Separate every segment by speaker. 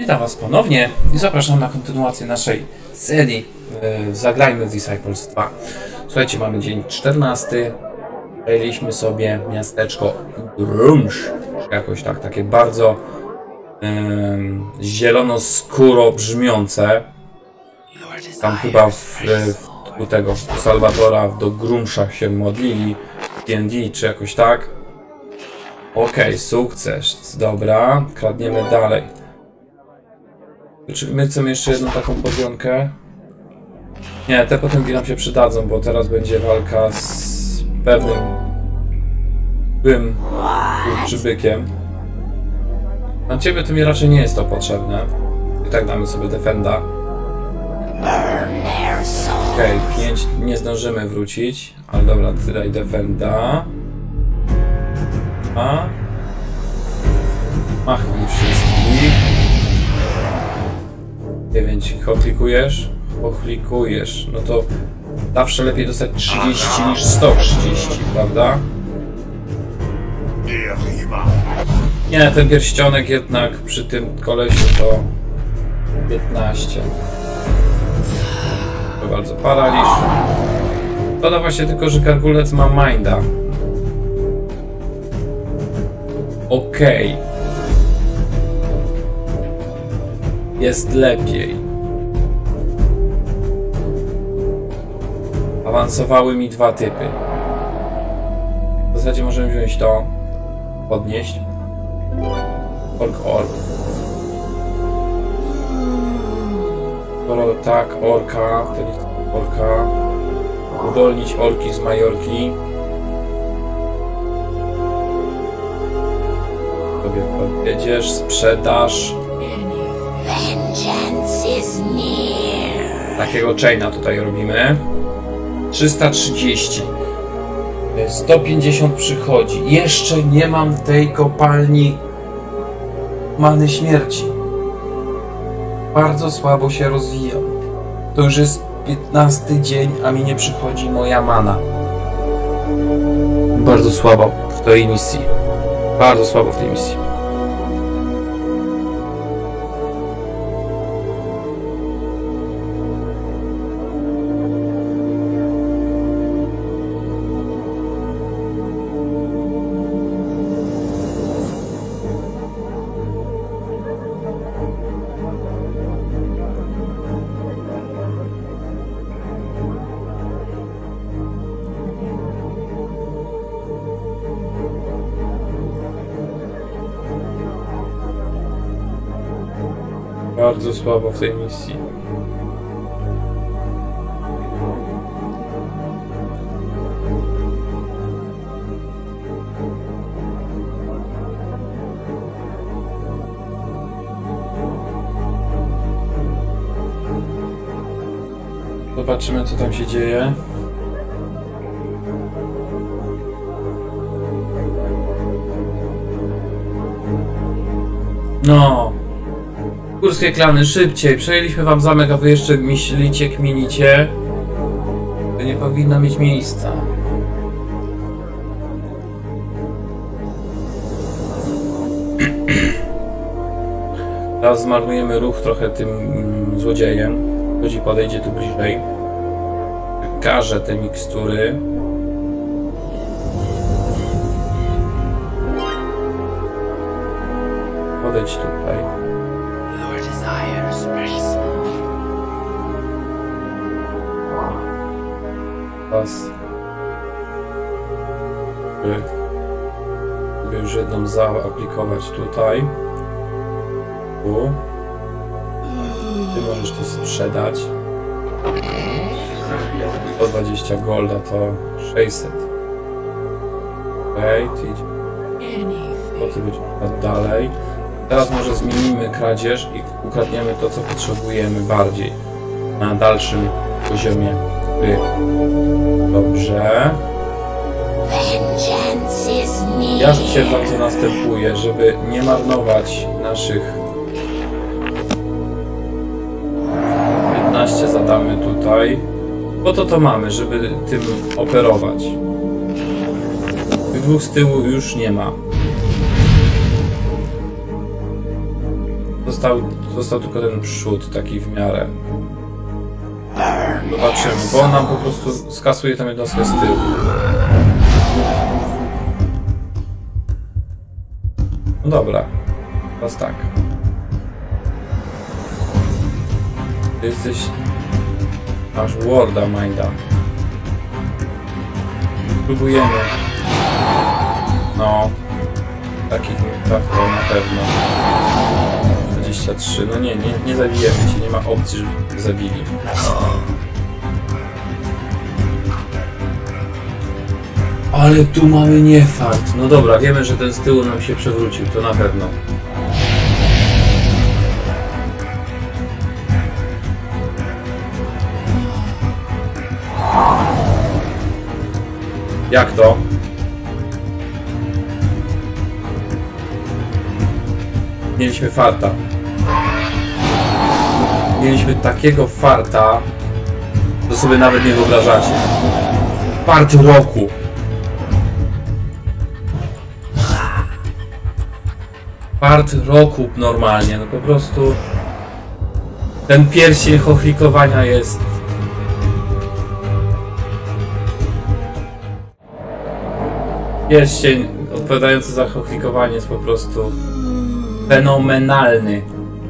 Speaker 1: Witam Was ponownie i zapraszam na kontynuację naszej serii Zagrajmy w Disciples 2. Słuchajcie, mamy dzień 14. Przejęliśmy sobie miasteczko Grumsh. Jakoś tak, takie bardzo zielono-skóro brzmiące. Tam chyba u tego Salwatora do Grumsza się modlili, D&D czy jakoś tak. Okej, sukces. Dobra, kradniemy dalej. Czy my chcemy jeszcze jedną taką podjątkę? Nie, te potęgi nam się przydadzą, bo teraz będzie walka z pewnym złym przybykiem. Na ciebie to mi raczej nie jest to potrzebne. I tak damy sobie defenda. Okej, 5 nie zdążymy wrócić, ale dobra, ty daj defenda. Machnij wszystkich. 9. Klikujesz. No to zawsze lepiej dostać 30 niż 130, prawda? Nie, ten pierścionek jednak przy tym kolesiu to 15. To bardzo paraliż. Szkoda właśnie tylko, że gargulec ma minda. Okej. Jest lepiej. Awansowały mi 2 typy. W zasadzie możemy wziąć to. Podnieść. Ork. Skoro tak, orka. To nie orka. Uwolnić orki z Majorki. Sobie podjedziesz, sprzedaż. Takiego chaina tutaj robimy. 330. 150 przychodzi. Jeszcze nie mam tej kopalni many śmierci. Bardzo słabo się rozwijam. To już jest 15 dzień, a mi nie przychodzi moja mana. Bardzo słabo w tej misji. Bardzo słabo w tej misji. Bardzo słabo w tej misji. Zobaczymy, co tam się dzieje. No. Górskie klany, szybciej! Przejęliśmy wam zamek, a wy jeszcze myślicie, kminicie. To nie powinno mieć miejsca. Teraz zmarnujemy ruch trochę tym złodziejem. Chodzi, podejdzie tu bliżej. Wykażę te mikstury. Podejdź tutaj. Żeby już jedną zaaplikować tutaj. Tu. Ty możesz to sprzedać. 120 golda to 600. Okej, ty idź. To ty będzie dalej. Teraz może zmienimy kradzież i ukradniemy to, co potrzebujemy bardziej. Na dalszym poziomie gry. Dobrze. Ja stwierdzam, co następuje, żeby nie marnować naszych 15 zadamy tutaj. Po to mamy, żeby tym operować. Tych 2 z tyłu już nie ma. Został tylko ten przód taki w miarę. Zobaczymy, bo on nam po prostu skasuje tę jednostkę z tyłu. No dobra, teraz tak. Ty jesteś... Masz Warda Minda. Próbujemy. No. Takich tak to na pewno. 23. No nie zabijemy cię, nie ma opcji, żeby zabili. Ale tu mamy niefart. No dobra, wiemy, że ten z tyłu nam się przewrócił, to na pewno. Jak to? Mieliśmy farta. Mieliśmy takiego farta, to sobie nawet nie wyobrażacie. Fart roku. Fart roku normalnie, no po prostu ten pierścień chochlikowania jest... Pierścień odpowiadający za chochlikowanie jest po prostu fenomenalny.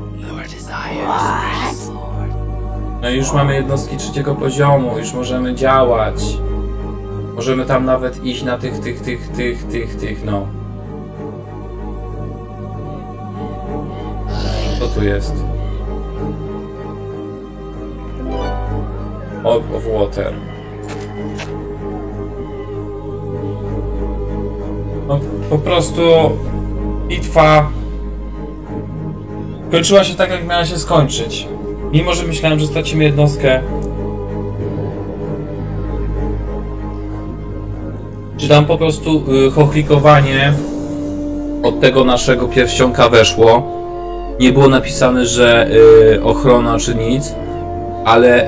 Speaker 1: No i już mamy jednostki 3. poziomu, już możemy działać. Możemy tam nawet iść na tych, no. Co tu jest? Orb of Water. No po prostu bitwa kończyła się tak, jak miała się skończyć. Mimo że myślałem, że stracimy jednostkę. Czy tam po prostu chochlikowanie od tego naszego pierścionka weszło. Nie było napisane, że ochrona czy nic, ale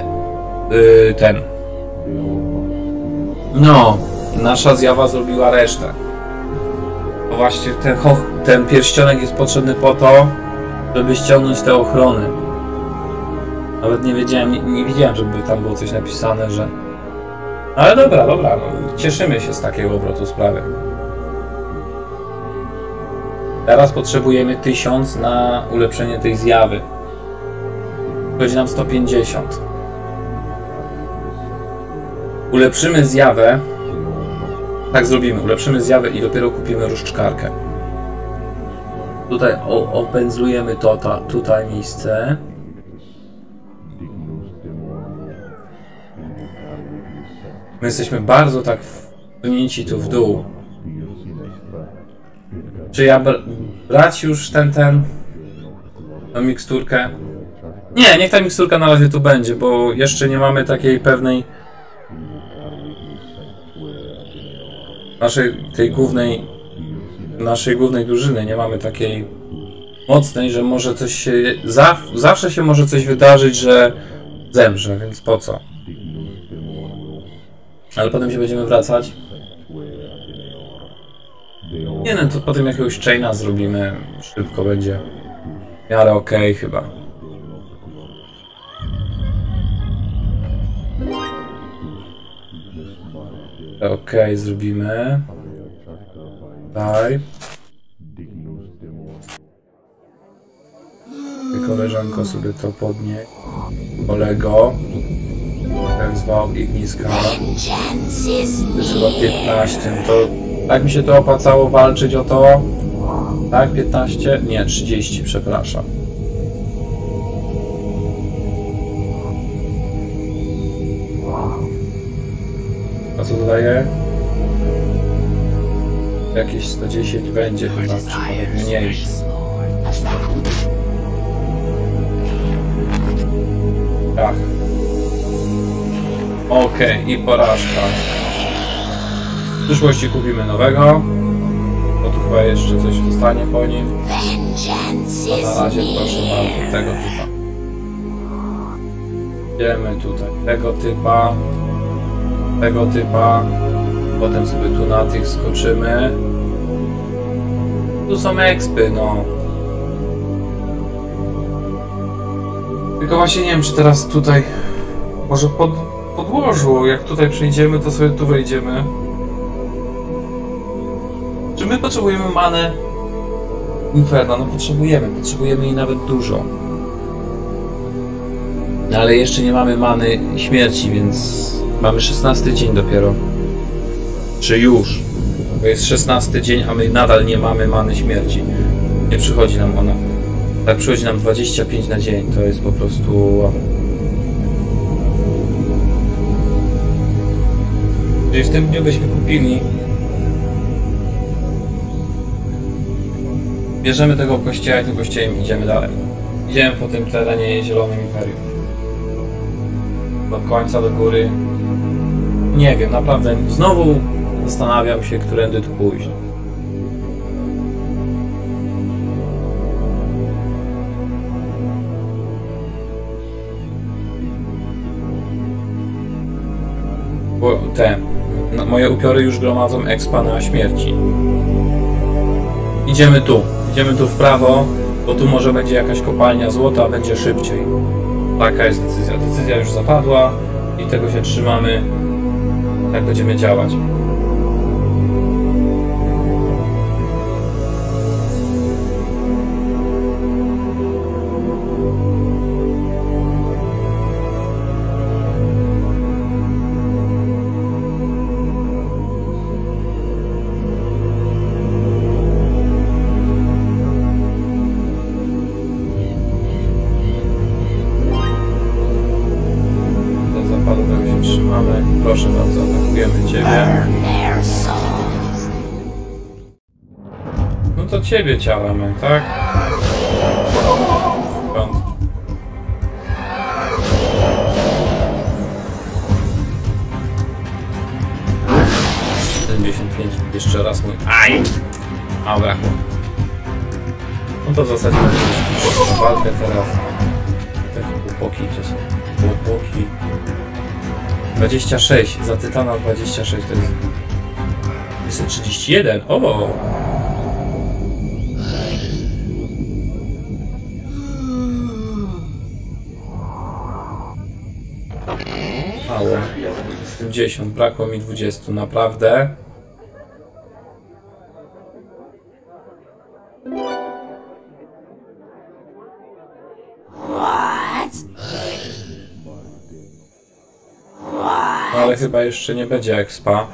Speaker 1: no, nasza zjawa zrobiła resztę. Bo właśnie ten pierścionek jest potrzebny po to, żeby ściągnąć te ochrony. Nawet nie widziałem, żeby tam było coś napisane, że... Ale dobra, no, cieszymy się z takiego obrotu sprawy. Teraz potrzebujemy 1000 na ulepszenie tej zjawy. Chodzi nam 150. Ulepszymy zjawę. Tak zrobimy, ulepszymy zjawę i dopiero kupimy różdżkarkę. Tutaj opędzlujemy tutaj miejsce. My jesteśmy bardzo tak wpłynięci tu w dół. Czy ja brać już tę miksturkę? Nie, niech ta miksturka na razie tu będzie, bo jeszcze nie mamy takiej pewnej naszej głównej drużyny, nie mamy takiej mocnej, że może coś się... Zawsze się może coś wydarzyć, że zemrze, więc po co? Ale potem się będziemy wracać. Nie no, to potem jakiegoś chaina zrobimy. Szybko będzie. W miarę okej chyba. Okej, zrobimy. Daj. Ty, koleżanko, sobie to podnieś. Kolego. Jak zwał Igniska. To jest chyba 15. To tak mi się to opłacało walczyć o to. Tak, 15? Nie, 30, przepraszam. A co dodaje? Jakieś 110 będzie chyba, czy nawet mniej. Tak. Okej, i porażka. W przyszłości kupimy nowego. Bo tu chyba jeszcze coś zostanie po nim. A na razie proszę bardzo, tego typa. Idziemy tutaj. Tego typa. Potem sobie tu na tych skoczymy. Tu są expy, no. Tylko właśnie nie wiem, czy teraz tutaj... Może podłożu, jak tutaj przejdziemy, to sobie tu wejdziemy. Czy my potrzebujemy manę Inferno? No potrzebujemy jej nawet dużo. No ale jeszcze nie mamy many śmierci, więc mamy 16 dzień dopiero. Czy już? To jest 16 dzień, a my nadal nie mamy many śmierci. Nie przychodzi nam ona. Tak, przychodzi nam 25 na dzień, to jest po prostu... Czyli w tym dniu byśmy kupili. Bierzemy tego kościoła i tym kościołem idziemy dalej. Idziemy po tym terenie Zielonym Imperium. Do końca, do góry. Nie wiem, naprawdę. Znowu zastanawiam się, którędy tu pójść. Bo moje upiory już gromadzą expa na śmierci. Idziemy tu w prawo, bo tu może będzie jakaś kopalnia złota, będzie szybciej. Taka jest decyzja. Decyzja już zapadła i tego się trzymamy. Tak będziemy działać. Proszę bardzo, atakujemy Ciebie. No to Ciebie ciałamy, tak? Skąd? Jeszcze raz mój... Aj! A, brakło. No to w zasadzie będziemy walkę teraz. Te chłopaki, to są chłopaki. 26, za Tytana 26 to jest 31, o! Mało. 70, brakło mi 20, naprawdę? Ale chyba jeszcze nie będzie expa.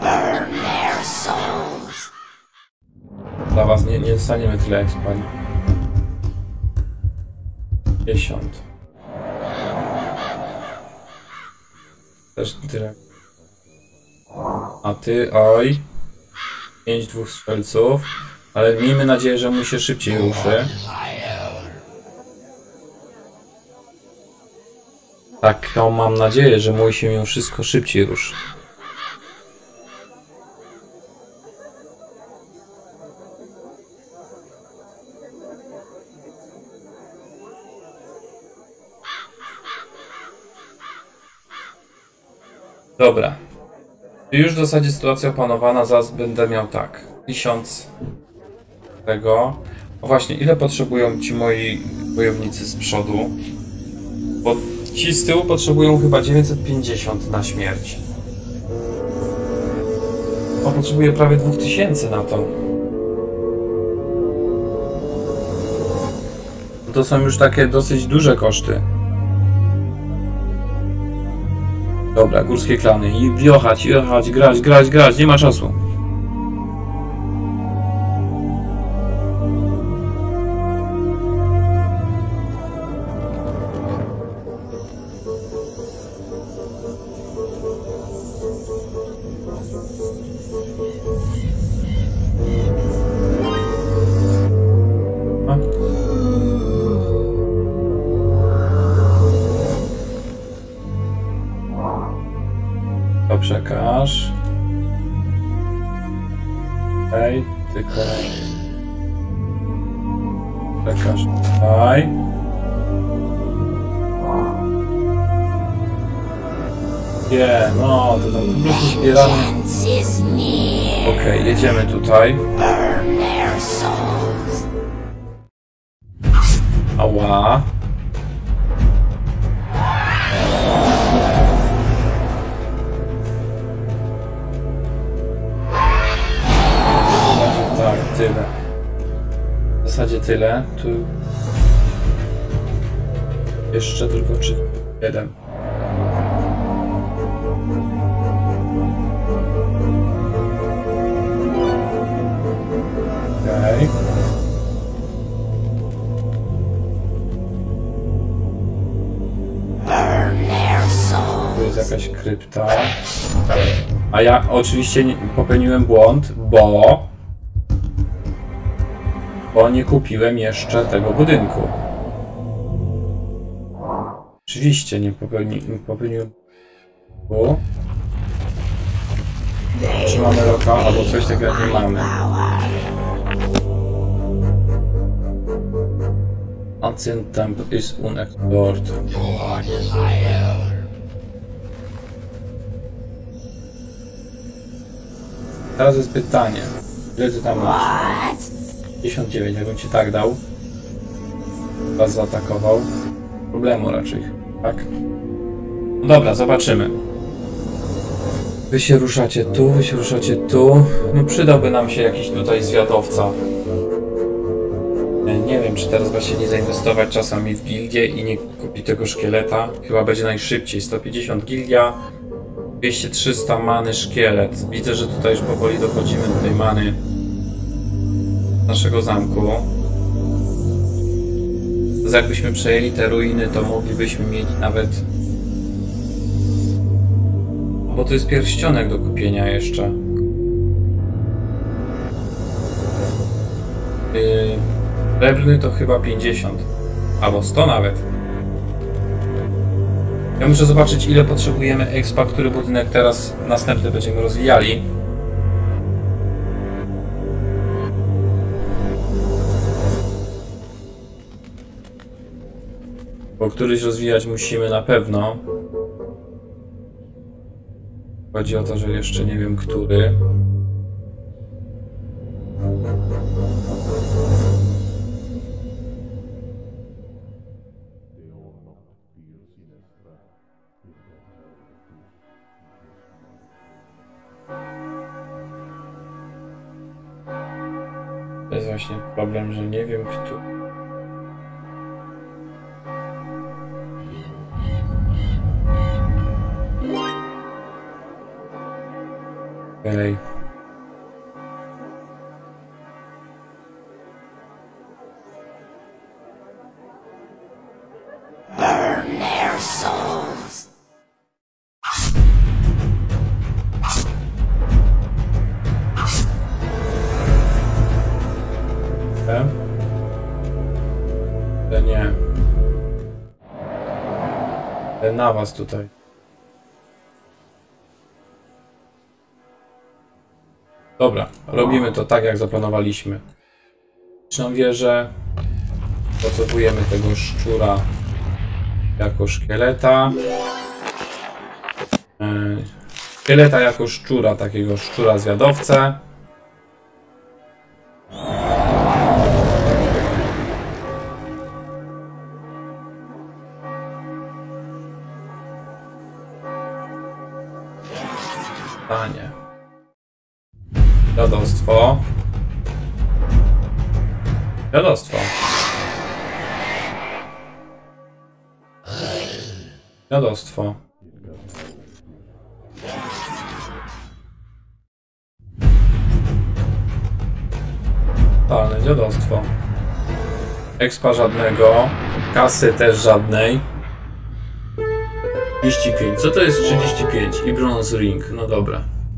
Speaker 1: Dla was nie dostaniemy tyle expa. 10. Też tyle. A ty, oj. 5 dwóch strzelców. Ale miejmy nadzieję, że mu się szybciej ruszy. Taką mam nadzieję, że mój się mimo wszystko szybciej ruszy. Dobra. Już w zasadzie sytuacja opanowana, zaraz będę miał tak. 1000 tego. O właśnie, ile potrzebują ci moi wojownicy z przodu? Bo ci z tyłu potrzebują chyba 950 na śmierć. On potrzebuje prawie 2000 na to. To są już takie dosyć duże koszty. Dobra, górskie klany. I jechać, grać, nie ma czasu. To przekaż. Ej, tylko... Przekaż tutaj. Nie, no, to tam po prostu zbieramy. Okej, jedziemy tutaj. Ała. tyle. Tu jeszcze tylko 7. Okej. Tu jest jakaś krypta. A ja oczywiście popełniłem błąd, bo nie kupiłem jeszcze tego budynku. Oczywiście nie popełniłem. Czy mamy roka, albo coś takiego nie mamy. Ancient Temple is unexplored. Teraz jest pytanie. Ile ty tam masz? 59, jakbym ci tak dał. Was zaatakował. Problemu raczej, tak? No dobra, zobaczymy. Wy się ruszacie tu, wy się ruszacie tu. No przydałby nam się jakiś tutaj zwiadowca. Nie wiem, czy teraz właśnie nie zainwestować czasami w gildię i nie kupić tego szkieleta. Chyba będzie najszybciej. 150 gildia, 200-300 many szkielet. Widzę, że tutaj już powoli dochodzimy do tej many naszego zamku. Jakbyśmy przejęli te ruiny, to moglibyśmy mieć nawet... Bo to jest pierścionek do kupienia jeszcze. Srebrny to chyba 50. Albo 100 nawet. Ja muszę zobaczyć, ile potrzebujemy expa, który budynek teraz następny będziemy rozwijali. Bo któryś rozwijać musimy na pewno. Chodzi o to, że jeszcze nie wiem, który. To jest właśnie problem, że nie wiem, który. Okej.
Speaker 2: Burn their souls.
Speaker 1: To nie. Ten na was tutaj. Dobra, robimy to tak, jak zaplanowaliśmy. Liczną wieżę. Potrzebujemy tego szczura jako szkieleta. Szkieleta jako szczura, takiego szczura zwiadowcę. Panie. Dziadostwo. Dziadostwo. Dziadostwo. Totalne dziadostwo. Expa żadnego. Kasy też żadnej. 35. Co to jest 35? I bronze ring. No dobra.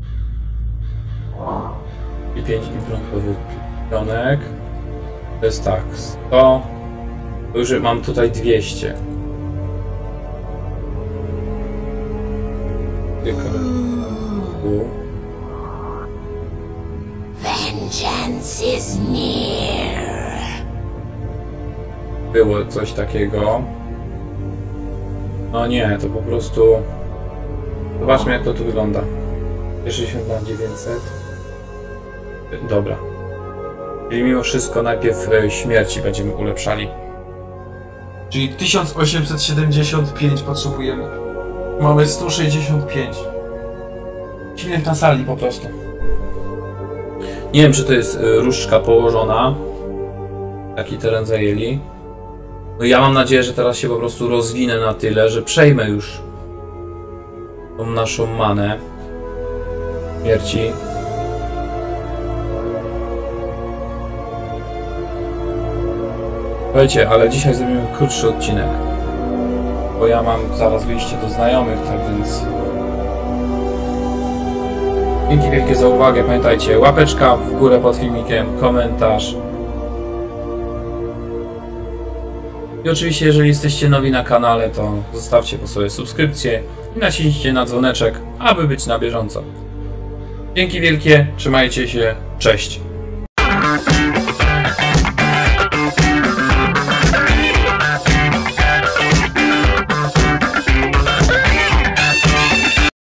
Speaker 1: I 5 i brązowy pionek. To jest tak. 100. To już mam tutaj 200.
Speaker 2: Vengeance is near.
Speaker 1: Było coś takiego. No nie, to po prostu... Zobaczmy, jak to tu wygląda. 60 na 900. Dobra. Czyli mimo wszystko najpierw śmierci będziemy ulepszali. Czyli 1875 potrzebujemy. Mamy 165. Śmierć na sali po prostu. Nie wiem, czy to jest różdżka położona. taki teren zajęli. No ja mam nadzieję, że teraz się po prostu rozwinę na tyle, że przejmę już tą naszą manę śmierci. Słuchajcie, ale dzisiaj zrobimy krótszy odcinek, bo ja mam zaraz wyjście do znajomych, tak więc dzięki wielkie za uwagę. Pamiętajcie, łapeczka w górę pod filmikiem, komentarz. I oczywiście, jeżeli jesteście nowi na kanale, to zostawcie po sobie subskrypcję i naciśnijcie na dzwoneczek, aby być na bieżąco. Dzięki wielkie, trzymajcie się, cześć!